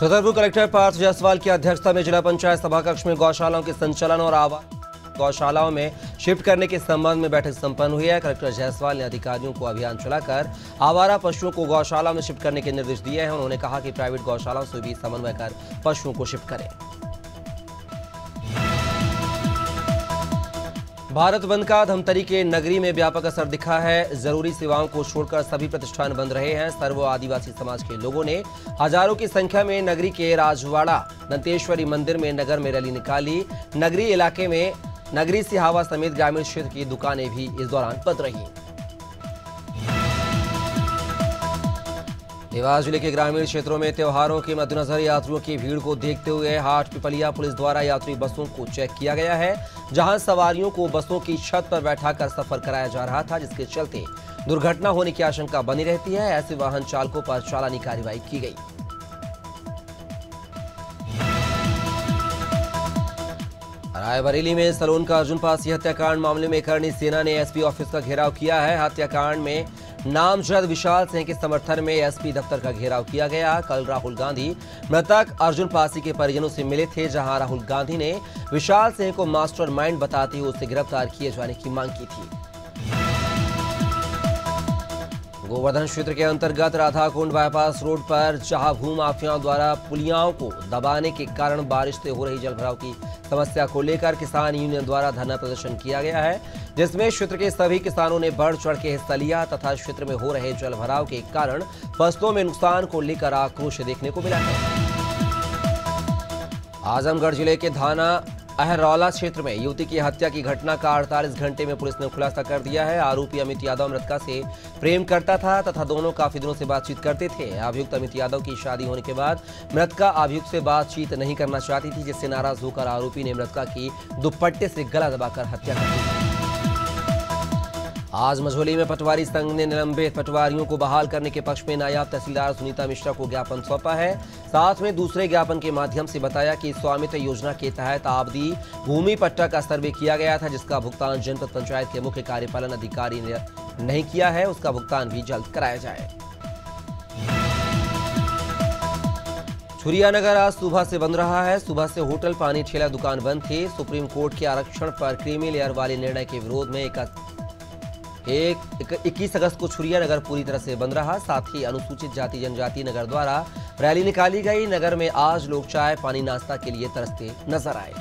Chhatarpur collector Partha Jaiswal की अध्यक्षता में जिला पंचायत सभाकक्ष में गौशालाओं के संचालन और गौशालाओं में शिफ्ट करने के संबंध में बैठक संपन्न हुई है। कलेक्टर जायसवाल ने अधिकारियों को अभियान चलाकर आवारा पशुओं को गौशाला में शिफ्ट करने के निर्देश दिए हैं। उन्होंने कहा कि प्राइवेट गौशालाओं से भी समन्वय कर पशुओं को शिफ्ट करें। भारत बंद का धमतरी के नगरी में व्यापक असर दिखा है। जरूरी सेवाओं को छोड़कर सभी प्रतिष्ठान बंद रहे हैं। सर्व आदिवासी समाज के लोगों ने हजारों की संख्या में नगरी के राजवाड़ा दंतेश्वरी मंदिर में नगर में रैली निकाली। नगरी इलाके में नगरी सिहावा समेत ग्रामीण क्षेत्र की दुकानें भी इस दौरान बंद रही। देवास जिले के ग्रामीण क्षेत्रों में त्योहारों के मद्देनजर यात्रियों की भीड़ को देखते हुए हाट पिपलिया पुलिस द्वारा यात्री बसों को चेक किया गया है, जहां सवारियों को बसों की छत पर बैठाकर सफर कराया जा रहा था, जिसके चलते दुर्घटना होने की आशंका बनी रहती है। ऐसे वाहन चालकों पर चालानी कार्रवाई की गई। रायबरेली में सलोन का अर्जुन पासी हत्याकांड मामले में करणी सेना ने एसपी ऑफिस का घेराव किया है। हत्याकांड में नामजद विशाल सिंह के समर्थन में एसपी दफ्तर का घेराव किया गया। कल राहुल गांधी मृतक अर्जुन पासी के परिजनों से मिले थे, जहां राहुल गांधी ने विशाल सिंह को मास्टरमाइंड बताते हुए उसे गिरफ्तार किए जाने की मांग की थी। गोवर्धन क्षेत्र के अंतर्गत राधाकुंड बाईपास रोड पर जहां भूमाफियाओं द्वारा पुलियाओं को दबाने के कारण बारिश से हो रही जलभराव की समस्या को लेकर किसान यूनियन द्वारा धरना प्रदर्शन किया गया है, जिसमें क्षेत्र के सभी किसानों ने बढ़ चढ़ के हिस्सा लिया तथा क्षेत्र में हो रहे जलभराव के कारण फसलों में नुकसान को लेकर आक्रोश देखने को मिला है। आजमगढ़ जिले के थाना अहरौला क्षेत्र में युवती की हत्या की घटना का 48 घंटे में पुलिस ने खुलासा कर दिया है। आरोपी अमित यादव मृतका से प्रेम करता था तथा दोनों काफी दिनों से बातचीत करते थे। अभियुक्त अमित यादव की शादी होने के बाद मृतका अभियुक्त से बातचीत नहीं करना चाहती थी, जिससे नाराज होकर आरोपी ने मृतका की दुपट्टे से गला दबाकर हत्या कर दी। आज मझौली में पटवारी संघ ने निलंबित पटवारियों को बहाल करने के पक्ष में नायब तहसीलदार सुनीता मिश्रा को ज्ञापन सौंपा है। साथ में दूसरे ज्ञापन के माध्यम से बताया कि स्वामित्व योजना के तहत आवधि भूमि पट्टा का सर्वे किया गया था, जिसका भुगतान जनपद पंचायत के मुख्य कार्यपालन अधिकारी ने नहीं किया है। उसका भुगतान भी जल्द कराया जाए। छुरियानगर आज सुबह से बंद रहा है। सुबह से होटल, पानी ठेला, दुकान बंद थी। सुप्रीम कोर्ट के आरक्षण पर क्रीमी लेयर वाले निर्णय के विरोध में 21 अगस्त को छुरियानगर पूरी तरह से बंद रहा। साथ ही अनुसूचित जाति जनजाति नगर द्वारा रैली निकाली गई। नगर में आज लोग चाय, पानी, नाश्ता के लिए तरसते नजर आए।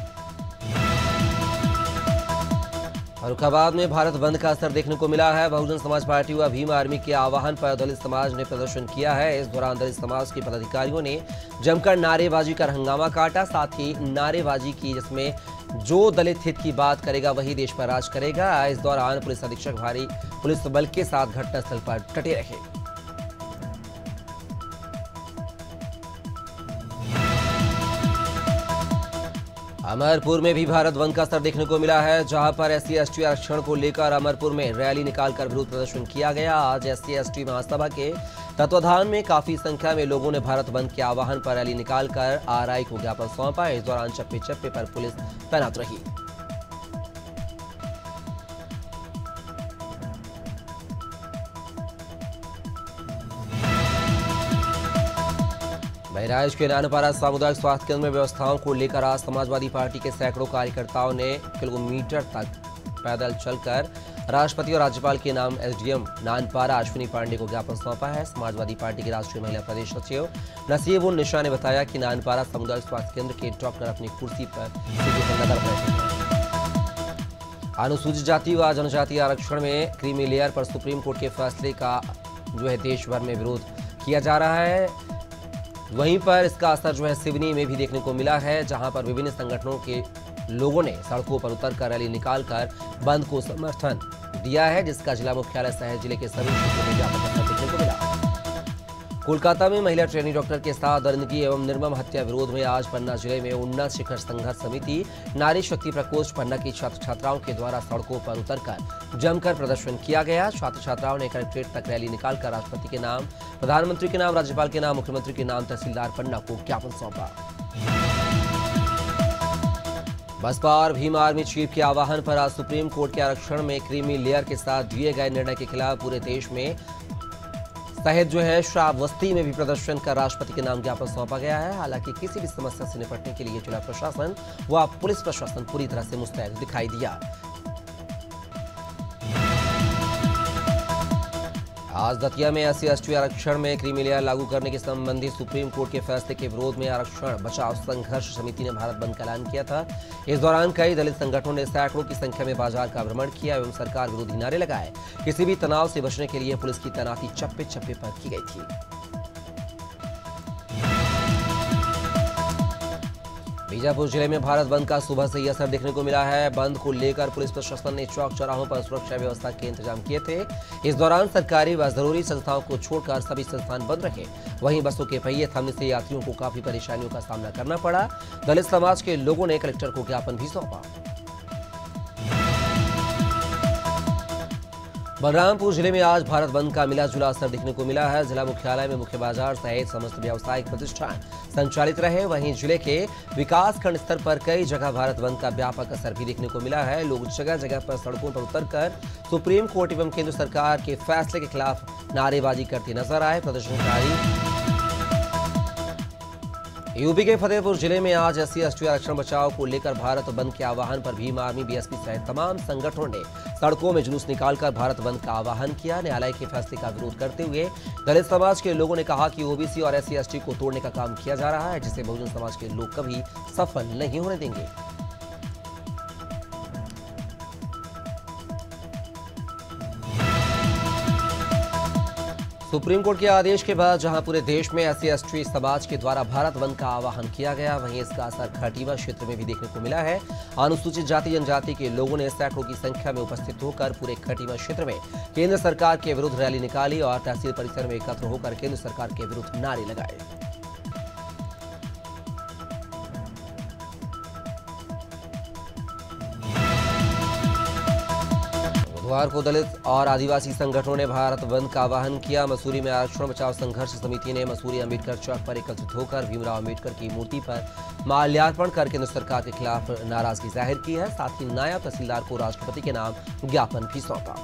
फर्रुखाबाद में भारत बंद का असर देखने को मिला है। बहुजन समाज पार्टी व भीम आर्मी के आह्वान पर दलित समाज ने प्रदर्शन किया है। इस दौरान दलित समाज के पदाधिकारियों ने जमकर नारेबाजी कर हंगामा काटा। साथ ही नारेबाजी की, जिसमें जो दलित हित की बात करेगा वही देश पर राज करेगा। इस दौरान पुलिस अधीक्षक भारी पुलिस बल के साथ घटनास्थल पर डटे रहे। अमरपुर में भी भारत बंद का असर देखने को मिला है, जहां पर SC ST आरक्षण को लेकर अमरपुर में रैली निकालकर विरोध प्रदर्शन किया गया। आज SC ST महासभा के तत्वाधान में काफी संख्या में लोगों ने भारत बंद के आह्वान पर रैली निकालकर RI को ज्ञापन सौंपा। इस दौरान चप्पे चप्पे पर पुलिस तैनात रही। बहराइच के नानपारा सामुदायिक स्वास्थ्य केंद्र में व्यवस्थाओं को लेकर आज समाजवादी पार्टी के सैकड़ों कार्यकर्ताओं ने किलोमीटर तक पैदल चलकर राष्ट्रपति और राज्यपाल के नाम SDM नानपारा अश्विनी पांडे को ज्ञापन सौंपा है। समाजवादी पार्टी की राष्ट्रीय महिला प्रदेश सचिव नसीब उन निशा ने बताया कि नानपारा सामुदायिक स्वास्थ्य केंद्र के डॉक्टर अपनी कुर्सी पर नजर बैठे हैं। अनुसूचित जाति व जनजाति आरक्षण में क्रीमी लेयर पर सुप्रीम कोर्ट के फैसले का देश भर में विरोध किया जा रहा है। वहीं पर इसका असर सिवनी में भी देखने को मिला है, जहां पर विभिन्न संगठनों के लोगों ने सड़कों पर उतरकर रैली निकालकर बंद को समर्थन दिया है, जिसका जिला मुख्यालय सहित जिले के सभी क्षेत्रों में व्यापक असर देखने को मिला। कोलकाता में महिला ट्रेनी डॉक्टर के साथ दरिंदगी एवं निर्मम हत्या विरोध में आज पन्ना जिले में उन्नत शिखर संघर्ष समिति नारी शक्ति प्रकोष्ठ पन्ना की छात्र छात्राओं के द्वारा सड़कों पर उतरकर जमकर प्रदर्शन किया गया। छात्र छात्राओं ने कलेक्ट्रेट तक रैली निकालकर राष्ट्रपति के नाम, प्रधानमंत्री के नाम, राज्यपाल के नाम, मुख्यमंत्री के नाम तहसीलदार पन्ना को ज्ञापन सौंपा। बसपा और भीम आर्मी चीफ के आह्वान पर आज सुप्रीम कोर्ट के आरक्षण में क्रीमी लेयर के साथ दिए गए निर्णय के खिलाफ पूरे देश में सहित जो है श्रावस्ती में भी प्रदर्शन कर राष्ट्रपति के नाम ज्ञापन सौंपा गया है। हालांकि किसी भी समस्या से निपटने के लिए जिला प्रशासन व पुलिस प्रशासन पूरी तरह से मुस्तैद दिखाई दिया। आज दतिया में SC/ST आरक्षण में क्रीमी लेयर लागू करने के संबंधी सुप्रीम कोर्ट के फैसले के विरोध में आरक्षण बचाओ संघर्ष समिति ने भारत बंद का ऐलान किया था। इस दौरान कई दलित संगठनों ने सैकड़ों की संख्या में बाजार का भ्रमण किया एवं सरकार विरोधी नारे लगाए। किसी भी तनाव से बचने के लिए पुलिस की तैनाती चप्पे चप्पे पर की गई थी। बीजापुर जिले में भारत बंद का सुबह से ही असर देखने को मिला है। बंद को लेकर पुलिस प्रशासन ने चौक चौराहों पर सुरक्षा व्यवस्था के इंतजाम किए थे। इस दौरान सरकारी व जरूरी संस्थाओं को छोड़कर सभी संस्थान बंद रहे। वहीं बसों के पहिए थमने से यात्रियों को काफी परेशानियों का सामना करना पड़ा। दलित समाज के लोगों ने कलेक्टर को ज्ञापन भी सौंपा। बलरामपुर जिले में आज भारत बंद का मिला जुला असर देखने को मिला है। जिला मुख्यालय में मुख्य बाजार सहित समस्त व्यावसायिक प्रतिष्ठान संचालित रहे। वहीं जिले के विकास खंड स्तर पर कई जगह भारत बंद का व्यापक असर भी देखने को मिला है। लोग जगह जगह पर सड़कों पर उतरकर सुप्रीम कोर्ट एवं केंद्र सरकार के फैसले के खिलाफ नारेबाजी करते नजर आए। प्रदर्शनकारी यूपी के फतेहपुर जिले में आज SC/ST आरक्षण बचाओ को लेकर भारत बंद के आह्वान पर भीम आर्मी, BSP सहित तमाम संगठनों ने सड़कों में जुलूस निकालकर भारत बंद का आह्वान किया। न्यायालय के फैसले का विरोध करते हुए दलित समाज के लोगों ने कहा कि OBC और SC/ST को तोड़ने का काम किया जा रहा है, जिसे बहुजन समाज के लोग कभी सफल नहीं होने देंगे। सुप्रीम कोर्ट के आदेश के बाद जहां पूरे देश में SC/ST समाज के द्वारा भारत बंद का आह्वान किया गया, वहीं इसका असर खटीमा क्षेत्र में भी देखने को मिला है। अनुसूचित जाति जनजाति के लोगों ने सैकड़ों की संख्या में उपस्थित होकर पूरे खटीमा क्षेत्र में केंद्र सरकार के विरुद्ध रैली निकाली और तहसील परिसर में एकत्र होकर केंद्र सरकार के विरुद्ध नारे लगाए। बुधवार को दलित और आदिवासी संगठनों ने भारत बंद का आह्वान किया। मसूरी में आरक्षण बचाओ संघर्ष समिति ने मसूरी अम्बेडकर चौक पर एकत्रित होकर भीमराव अम्बेडकर की मूर्ति पर माल्यार्पण कर केंद्र सरकार के खिलाफ नाराजगी जाहिर की है। साथ ही नायब तहसीलदार को राष्ट्रपति के नाम ज्ञापन भी सौंपा।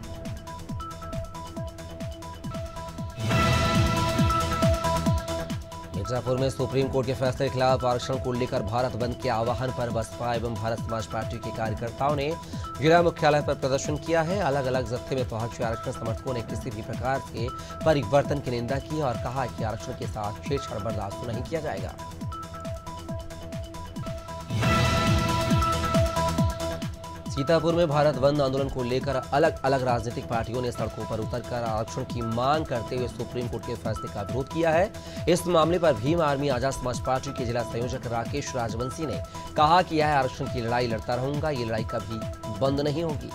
मिर्जापुर में सुप्रीम कोर्ट के फैसले के खिलाफ आरक्षण को लेकर भारत बंद के आह्वान पर बसपा एवं भारत समाज पार्टी के कार्यकर्ताओं ने जिला मुख्यालय पर प्रदर्शन किया है। अलग अलग जत्थे में पहुंचे आरक्षण समर्थकों ने किसी भी प्रकार के परिवर्तन की निंदा की और कहा कि आरक्षण के साथ छेड़छाड़ बर्दाश्त नहीं किया जाएगा। सीतापुर में भारत बंद आंदोलन को लेकर अलग अलग राजनीतिक पार्टियों ने सड़कों पर उतरकर आरक्षण की मांग करते हुए सुप्रीम कोर्ट के फैसले का विरोध किया है। इस मामले पर भीम आर्मी आजाद समाज पार्टी के जिला संयोजक राकेश राजवंशी ने कहा कि यह आरक्षण की लड़ाई लड़ता रहूंगा, ये लड़ाई कभी बंद नहीं होगी।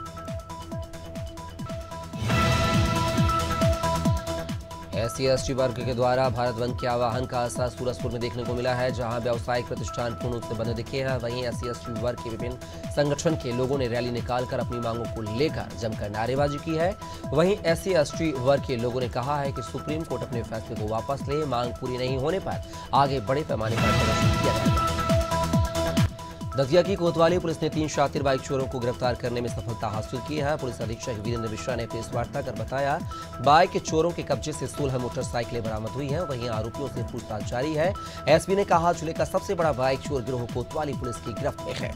SC/ST वर्ग के द्वारा भारत बंद के आह्वान का असर सूरजपुर में देखने को मिला है, जहां व्यावसायिक प्रतिष्ठान पूर्ण रूप से बंद दिखे हैं। वहीं SC/ST वर्ग के विभिन्न संगठन के लोगों ने रैली निकालकर अपनी मांगों को लेकर जमकर नारेबाजी की है। वहीं SC/ST वर्ग के लोगों ने कहा है कि सुप्रीम कोर्ट अपने फैसले को वापस ले, मांग पूरी नहीं होने पर आगे बड़े पैमाने पर प्रदर्शन किया जाएगा। दतिया की कोतवाली पुलिस ने 3 शातिर बाइक चोरों को गिरफ्तार करने में सफलता हासिल की है। पुलिस अधीक्षक वीरेंद्र मिश्रा ने प्रेस वार्ता कर बताया, बाइक के चोरों के कब्जे से 16 मोटरसाइकिलें बरामद हुई हैं। वहीं आरोपियों से पूछताछ जारी है। एसपी ने कहा, जिले का सबसे बड़ा बाइक चोर गिरोह कोतवाली पुलिस की गिरफ्त में है।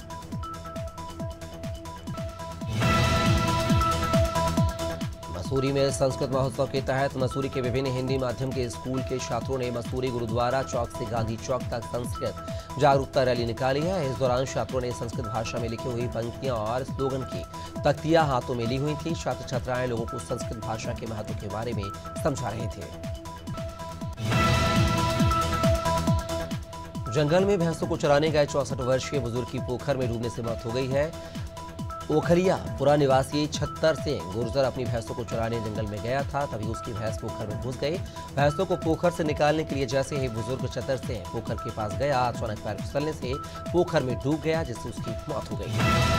मसूरी में संस्कृत महोत्सव के तहत मसूरी के विभिन्न हिंदी माध्यम के स्कूल के छात्रों ने मसूरी गुरुद्वारा चौक से गांधी चौक तक संस्कृत जागरूकता रैली निकाली है। इस दौरान छात्रों ने संस्कृत भाषा में लिखी हुई पंक्तियां और स्लोगन की तख्तियां हाथों में ली हुई थी। छात्र छात्राएं लोगों को संस्कृत भाषा के महत्व के बारे में समझा रहे थे। जंगल में भैंसों को चराने गए 64 वर्षीय बुजुर्ग की पोखर में डूबने से मौत हो गई है। ओखरिया पुरा निवासी 76 से गुर्जर अपनी भैंसों को चराने जंगल में गया था, तभी उसकी भैंस पोखर में घुस गई। भैंसों को पोखर से निकालने के लिए जैसे ही बुजुर्ग चतर से पोखर के पास गया, अचानक पैर फिसलने से पोखर में डूब गया, जिससे उसकी मौत हो गई।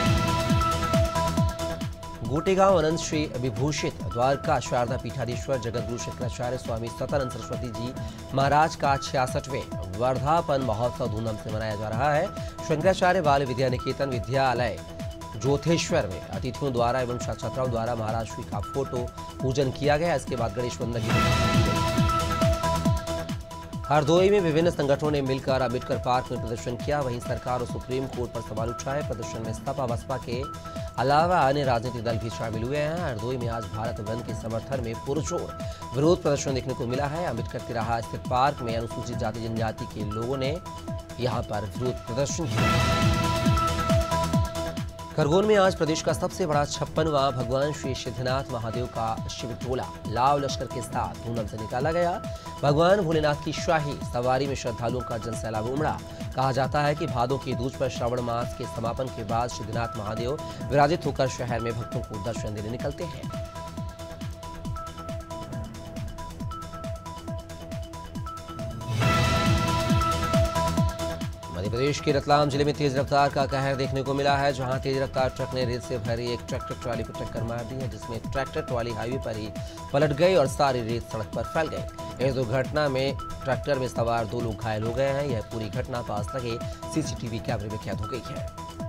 गोटेगांव अनंत श्री विभूषित द्वारका शारदा पीठाधीश्वर जगतगुरु शंकराचार्य स्वामी सतानंद सरस्वती जी महाराज का 66वें वर्धापन महोत्सव धूमधाम से मनाया जा रहा है। शंकराचार्य बाल विद्या निकेतन विद्यालय जोथेश्वर में अतिथियों द्वारा एवं छात्राओं द्वारा महाराज श्री का फोटो पूजन किया गया। इसके बाद गणेश वंदना की हरदोई में विभिन्न संगठनों ने मिलकर अम्बेडकर पार्क में प्रदर्शन किया। वहीं सरकार और सुप्रीम कोर्ट पर सवाल उठाए। प्रदर्शन में सपा बसपा के अलावा अन्य राजनीतिक दल भी शामिल हुए हैं। हरदोई में आज भारत बंद के समर्थन में पुरजोर विरोध प्रदर्शन देखने को मिला है। अम्बेडकर तिराहा स्थित पार्क में अनुसूचित जाति जनजाति के लोगों ने यहां पर विरोध प्रदर्शन किया। खरगोन में आज प्रदेश का सबसे बड़ा 56वां भगवान श्री सिद्धनाथ महादेव का शिव टोला लाव लश्कर के साथ धूमधाम से निकाला गया। भगवान भोलेनाथ की शाही सवारी में श्रद्धालुओं का जनसैलाब उमड़ा। कहा जाता है कि भादों की दूज पर श्रावण मास के समापन के बाद सिद्धनाथ महादेव विराजित होकर शहर में भक्तों को दर्शन देने निकलते हैं। मध्य प्रदेश के रतलाम जिले में तेज रफ्तार का कहर देखने को मिला है, जहां तेज रफ्तार ट्रक ने रेत से भरी एक ट्रैक्टर ट्रॉली को टक्कर मार दी है, जिसमें ट्रैक्टर ट्रॉली हाईवे पर ही पलट गई और सारी रेत सड़क पर फैल गई। इस दुर्घटना में ट्रैक्टर में सवार 2 लोग घायल हो गए हैं। यह पूरी घटना पास लगे सीसीटीवी कैमरे में कैद हो गई है।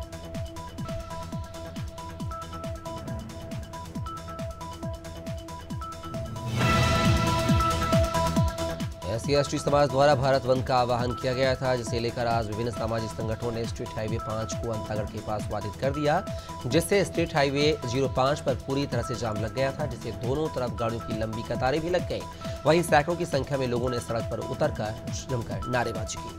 SC/ST समाज द्वारा भारत बंद का आह्वान किया गया था, जिसे लेकर आज विभिन्न सामाजिक संगठनों ने स्टेट हाईवे 5 को अंतागढ़ के पास बाधित कर दिया, जिससे स्टेट हाईवे 05 पर पूरी तरह से जाम लग गया था, जिससे दोनों तरफ गाड़ियों की लंबी कतारें भी लग गई। वहीं सैकड़ों की संख्या में लोगों ने सड़क पर उतरकर जमकर नारेबाजी की।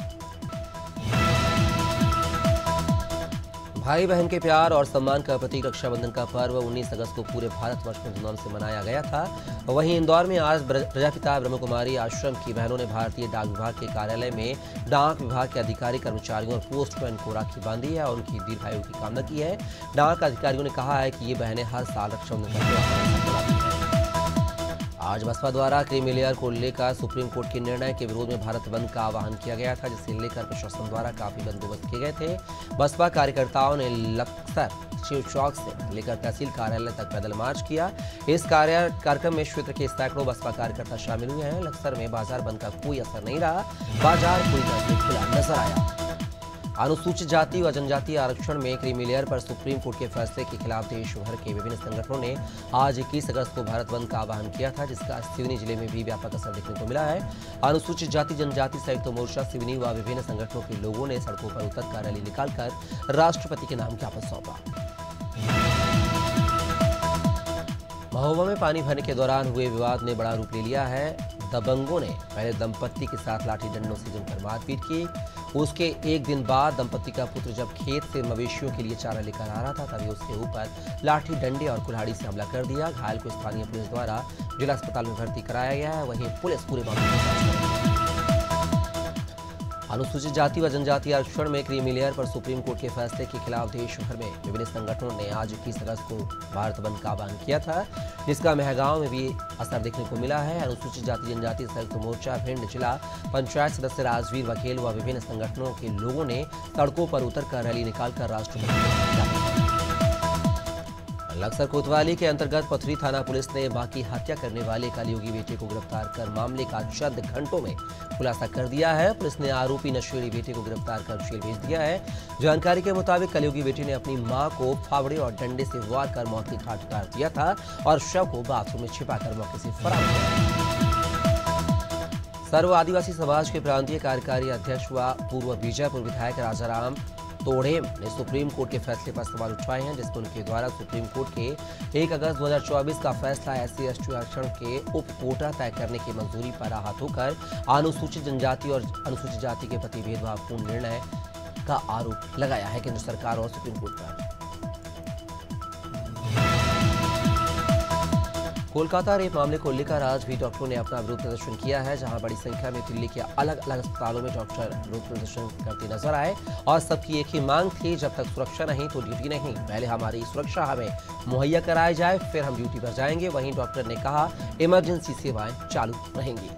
भाई बहन के प्यार और सम्मान का प्रतीक रक्षाबंधन का पर्व 19 अगस्त को पूरे भारतवर्ष में धूमधाम से मनाया गया था। वहीं इंदौर में आज प्रजापिता ब्रह्म कुमारी आश्रम की बहनों ने भारतीय डाक विभाग के कार्यालय में डाक विभाग के अधिकारी कर्मचारियों और पोस्टमैन को राखी बांधी है और उनकी दीर्घायु की कामना की है। डाक अधिकारियों ने कहा है कि ये बहनें हर साल रक्षाबंधन का त्योहार। आज बसपा द्वारा क्रीमी लेयर को लेकर सुप्रीम कोर्ट के निर्णय के विरोध में भारत बंद का आह्वान किया गया था, जिसे लेकर प्रशासन द्वारा काफी बंदोबस्त किए गए थे। बसपा कार्यकर्ताओं ने लक्सर शिव चौक से लेकर तहसील कार्यालय तक पैदल मार्च किया। इस कार्यक्रम में क्षेत्र के सैकड़ों बसपा कार्यकर्ता शामिल हुए हैं। लक्सर में बाजार बंद का कोई असर नहीं रहा, बाजार पूरी तरह से खुला नजर आया। अनुसूचित जाति व जनजाति आरक्षण में क्रीमी लेयर पर सुप्रीम कोर्ट के फैसले के खिलाफ देश भर के विभिन्न संगठनों ने आज 21 अगस्त को भारत बंद का आह्वान किया था, जिसका सिवनी जिले में भी व्यापक असर देखने को मिला है। अनुसूचित जाति जनजाति संयुक्त मोर्चा सिवनी व विभिन्न संगठनों के लोगों ने सड़कों पर उतरकर रैली निकालकर राष्ट्रपति के नाम ज्ञापन सौंपा। महोबा में पानी भरने के दौरान हुए विवाद ने बड़ा रूप ले लिया है। दबंगों ने पहले दंपत्ति के साथ लाठी डंडों से जमकर मारपीट की। उसके एक दिन बाद दंपत्ति का पुत्र जब खेत से मवेशियों के लिए चारा लेकर आ रहा था, तभी उसके ऊपर लाठी डंडे और कुल्हाड़ी से हमला कर दिया। घायल को स्थानीय पुलिस द्वारा जिला अस्पताल में भर्ती कराया गया है। वहीं पुलिस पूरे मामले की जांच कर रही है। अनुसूचित जाति व जनजाति आरक्षण में क्रीमी लेयर पर सुप्रीम कोर्ट के फैसले के खिलाफ देश भर में विभिन्न संगठनों ने आज 21 अगस्त को भारत बंद का आह्वान किया था, जिसका महगांव में भी असर देखने को मिला है। अनुसूचित जाति जनजाति संयुक्त मोर्चा भिंड जिला पंचायत सदस्य राजवीर वघेल व विभिन्न संगठनों के लोगों ने सड़कों पर उतरकर रैली निकालकर राष्ट्रपति लक्सर कोतवाली के अंतर्गत पथरी थाना पुलिस ने मां की हत्या करने वाले कलयुगी बेटे को गिरफ्तार कर मामले का चंद घंटों में खुलासा कर दिया है। पुलिस ने आरोपी नशेड़ी बेटे को गिरफ्तार कर जेल भेज दिया है। जानकारी के मुताबिक कलयुगी बेटे ने अपनी मां को फावड़े और डंडे से वार कर मौत की घाट उतार दिया था और शव को बाथरूम में छिपाकर मौके से फरार हो गया। सर्व आदिवासी समाज के प्रांतीय कार्यकारी अध्यक्ष व पूर्व बीजापुर विधायक राजाराम तोड़ेम ने सुप्रीम कोर्ट के फैसले पर सवाल उठाए हैं, जिसमें उनके द्वारा सुप्रीम कोर्ट के 1 अगस्त 2024 का फैसला SC/ST आरक्षण के उप कोटा तय करने की मंजूरी पर आहत होकर अनुसूचित जनजाति और अनुसूचित जाति के प्रति भेदभावपूर्ण निर्णय का आरोप लगाया है केंद्र सरकार और सुप्रीम कोर्ट पर। कोलकाता रेप मामले को लेकर आज भी डॉक्टरों ने अपना विरोध प्रदर्शन किया है, जहां बड़ी संख्या में दिल्ली के अलग अलग अस्पतालों में डॉक्टर विरोध प्रदर्शन करते नजर आए और सबकी एक ही मांग थी, जब तक सुरक्षा नहीं तो ड्यूटी नहीं। पहले हमारी सुरक्षा हमें मुहैया कराई जाए, फिर हम ड्यूटी पर जाएंगे। वहीं डॉक्टर ने कहा इमरजेंसी सेवाएं चालू रहेंगी।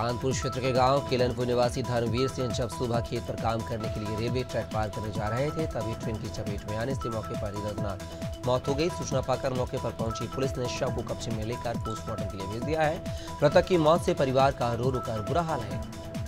कानपुर क्षेत्र के गांव केलनपुर निवासी धर्मवीर सिंह जब सुबह खेत पर काम करने के लिए रेलवे ट्रैक पार करने जा रहे थे, तभी ट्रेन की चपेट में आने से मौके पर ही दर्दनाक मौत हो गई। सूचना पाकर मौके पर पहुंची पुलिस ने शव को कब्जे में लेकर पोस्टमार्टम के लिए भेज दिया है। मृतक की मौत से परिवार का रो रो कर बुरा हाल है।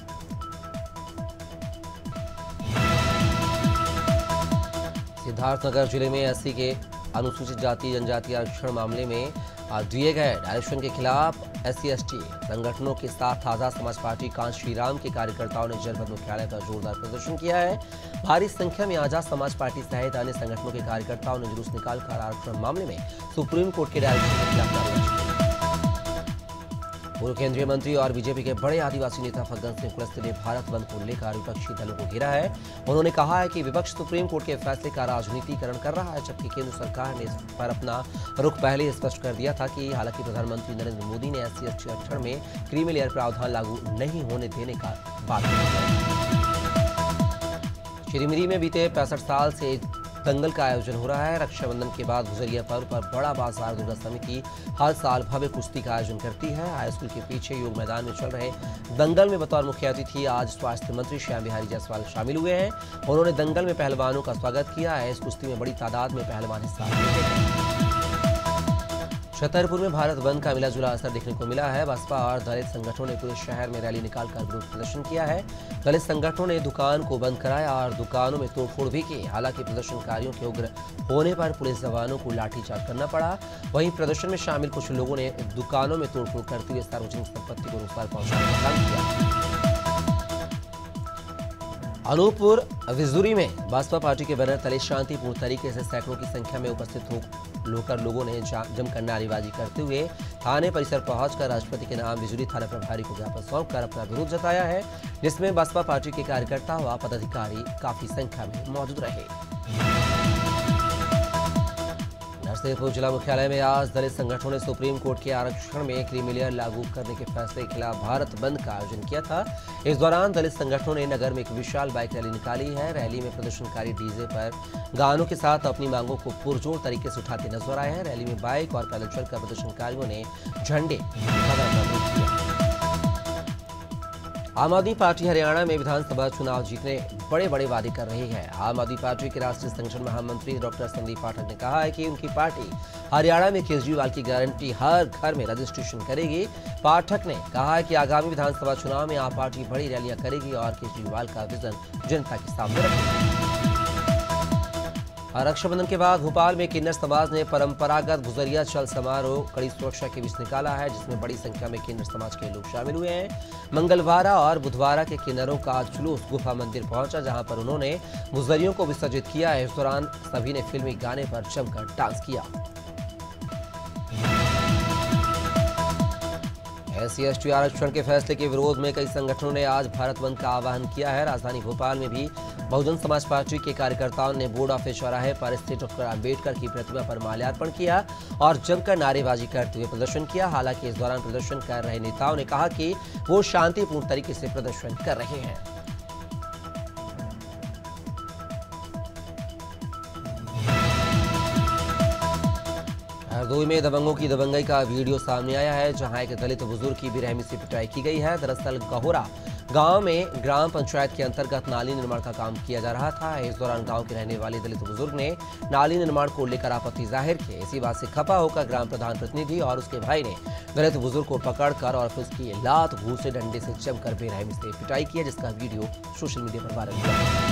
सिद्धार्थनगर जिले में एससी के अनुसूचित जाति जनजाति आरक्षण मामले में दिए गए डायरेक्शन के खिलाफ SC/ST संगठनों के साथ आजाद समाज पार्टी कांच श्रीराम के कार्यकर्ताओं ने जनपद मुख्यालय पर जोरदार प्रदर्शन किया है। भारी संख्या में आजाद समाज पार्टी सहित अन्य संगठनों के कार्यकर्ताओं ने जुलूस निकालकर आरक्षण मामले में सुप्रीम कोर्ट के डायरेक्शन के खिलाफ नारेबाजी की। पूर्व केंद्रीय मंत्री और बीजेपी के बड़े आदिवासी नेता फग्गन सिंह कुलस्ते ने भारत बंद को लेकर विपक्षी दलों को घेरा है। उन्होंने कहा है कि विपक्ष सुप्रीम कोर्ट के फैसले का राजनीतिकरण कर रहा है, जबकि केंद्र सरकार ने इस पर अपना रुख पहले ही स्पष्ट कर दिया था कि हालांकि प्रधानमंत्री नरेंद्र मोदी ने SC/ST आरक्षण में क्रीमी लेयर प्रावधान लागू नहीं होने देने का बात की। श्रीमिरी में बीते 65 साल से दंगल का आयोजन हो रहा है। रक्षाबंधन के बाद गुजरिया पर्व पर बड़ा बाजार दुर्गा समिति हर साल भव्य कुश्ती का आयोजन करती है। हाई स्कूल के पीछे योग मैदान में चल रहे दंगल में बतौर मुख्य अतिथि आज स्वास्थ्य मंत्री श्याम बिहारी जायसवाल शामिल हुए हैं। उन्होंने दंगल में पहलवानों का स्वागत किया है। इस कुश्ती में बड़ी तादाद में पहलवान हिस्सा लेते हैं। छतरपुर में भारत बंद का मिला जुला असर देखने को मिला है। बसपा और दलित संगठनों ने पूरे शहर में रैली निकालकर विरोध प्रदर्शन किया है। दलित संगठनों ने दुकान को बंद कराया और दुकानों में तोड़फोड़ भी की। हालांकि प्रदर्शनकारियों के उग्र होने पर पुलिस जवानों को लाठीचार्ज करना पड़ा। वहीं प्रदर्शन में शामिल कुछ लोगों ने दुकानों में तोड़फोड़ करते हुए सार्वजनिक संपत्ति को नुकसान पहुंचाने का काम किया। अनूपपुर विजुरी में बसपा पार्टी के बैनर तले शांतिपूर्ण तरीके से सैकड़ों की संख्या में उपस्थित होकर लोगों ने जमकर नारेबाजी करते हुए थाने परिसर पहुंचकर राष्ट्रपति के नाम विजुरी थाना प्रभारी को ज्ञापन सौंपकर अपना विरोध जताया है, जिसमें बसपा पार्टी के कार्यकर्ता व पदाधिकारी काफी संख्या में मौजूद रहे। नरसिंहपुर जिला मुख्यालय में आज दलित संगठनों ने सुप्रीम कोर्ट के आरक्षण में क्रीमी लेयर लागू करने के फैसले के खिलाफ भारत बंद का आयोजन किया था। इस दौरान दलित संगठनों ने नगर में एक विशाल बाइक रैली निकाली है। रैली में प्रदर्शनकारी डीजे पर गानों के साथ अपनी मांगों को पुरजोर तरीके से उठाते नजर आए हैं। रैली में बाइक और पैदल चलकर प्रदर्शनकारियों ने झंडे किया। आम आदमी पार्टी हरियाणा में विधानसभा चुनाव जीतने बड़े बड़े वादे कर रही है। आम आदमी पार्टी के राष्ट्रीय संगठन महामंत्री डॉक्टर संदीप पाठक ने कहा है कि उनकी पार्टी हरियाणा में केजरीवाल की गारंटी हर घर में रजिस्ट्रेशन करेगी। पाठक ने कहा है कि आगामी विधानसभा चुनाव में आप पार्टी बड़ी रैलियां करेगी और केजरीवाल का विजन जनता के सामने रखेगी। रक्षाबंधन के बाद भोपाल में किन्नर समाज ने परंपरागत गुजरिया चल समारोह कड़ी सुरक्षा के बीच निकाला है, जिसमें बड़ी संख्या में किन्नर समाज के लोग शामिल हुए हैं। मंगलवार और बुधवार के किन्नरों का जुलूस गुफा मंदिर पहुंचा, जहां पर उन्होंने गुजरियों को विसर्जित किया। इस दौरान सभी ने फिल्मी गाने पर जमकर डांस किया। SC/ST आरक्षण के फैसले के विरोध में कई संगठनों ने आज भारत बंद का आह्वान किया है। राजधानी भोपाल में भी बहुजन समाज पार्टी के कार्यकर्ताओं ने बोर्ड ऑफिस चौराहे पर स्थित डॉक्टर अंबेडकर की प्रतिमा पर माल्यार्पण किया और जमकर नारेबाजी करते हुए प्रदर्शन किया। हालांकि इस दौरान प्रदर्शन कर रहे नेताओं ने कहा कि वो शांतिपूर्ण तरीके से प्रदर्शन कर रहे हैं। हरदोई में दबंगों की दबंगई का वीडियो सामने आया है, जहां एक दलित बुजुर्ग की बेरहमी से पिटाई की गई है। दरअसल गहोरा गांव में ग्राम पंचायत के अंतर्गत नाली निर्माण का काम किया जा रहा था। इस दौरान गांव के रहने वाले दलित बुजुर्ग ने नाली निर्माण को लेकर आपत्ति जाहिर की। इसी बात से खफा होकर ग्राम प्रधान प्रतिनिधि और उसके भाई ने दलित बुजुर्ग को पकड़कर और फिर उसकी लात घूसे डंडे से जमकर बेरहमी से पिटाई की है, जिसका वीडियो सोशल मीडिया पर वायरल हुआ।